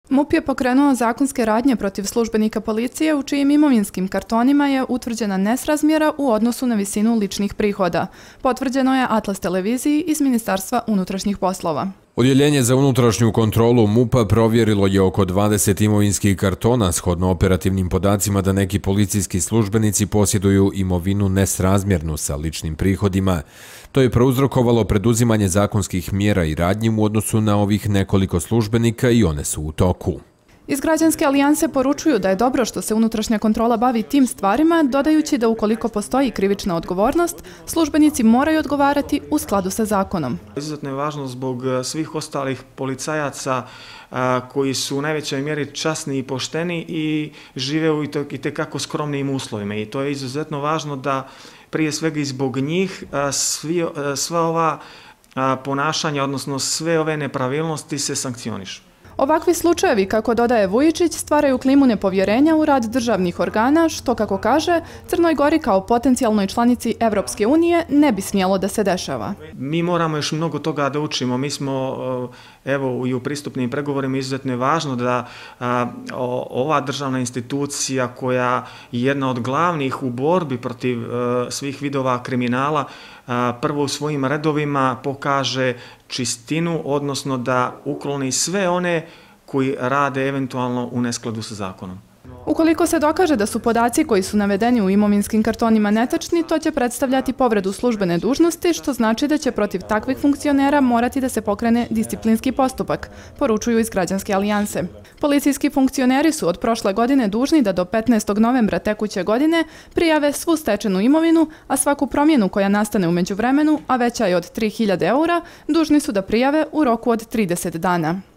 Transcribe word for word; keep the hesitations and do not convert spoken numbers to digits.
MUP je pokrenuo zakonske radnje protiv službenika policije u čijim imovinskim kartonima je utvrđena nesrazmjera u odnosu na visinu ličnih prihoda. Potvrđeno je Atlas televiziji iz Ministarstva unutrašnjih poslova. Odjeljenje za unutrašnju kontrolu MUP-a provjerilo je oko dvadeset imovinskih kartona shodno operativnim podacima da neki policijski službenici posjeduju imovinu nesrazmjernu sa ličnim prihodima. To je prouzrokovalo preduzimanje zakonskih mjera i radnji u odnosu na ovih nekoliko službenika i one su u toku. Iz Građanske alijanse poručuju da je dobro što se unutrašnja kontrola bavi tim stvarima, dodajući da ukoliko postoji krivična odgovornost, službenici moraju odgovarati u skladu sa zakonom. Izuzetno je važno zbog svih ostalih policajaca koji su u najvećoj mjeri časni i pošteni i žive u itekako skromnim uslovima. I to je izuzetno važno da prije svega i zbog njih sva ova ponašanja, odnosno sve ove nepravilnosti se sankcionišu. Ovakvi slučajevi, kako dodaje Vujičić, stvaraju klimu nepovjerenja u rad državnih organa, što, kako kaže, Crnoj Gori kao potencijalnoj članici Evropske unije ne bi smjelo da se dešava. Mi moramo još mnogo toga da učimo. Mi smo, evo, i u pristupnim pregovorima izuzetno je važno da a, ova državna institucija koja je jedna od glavnih u borbi protiv a, svih vidova kriminala, a, prvo u svojim redovima pokaže čistinu, odnosno da ukloni sve one koji rade eventualno u neskladu sa zakonom. Ukoliko se dokaže da su podaci koji su navedeni u imovinskim kartonima netačni, to će predstavljati povredu službene dužnosti, što znači da će protiv takvih funkcionera morati da se pokrene disciplinski postupak, poručuju iz Građanske alijanse. Policijski funkcioneri su od prošle godine dužni da do petnaestog novembra tekuće godine prijave svu stečenu imovinu, a svaku promjenu koja nastane u međuvremenu, a veća je od tri hiljade eura, dužni su da prijave u roku od trideset dana.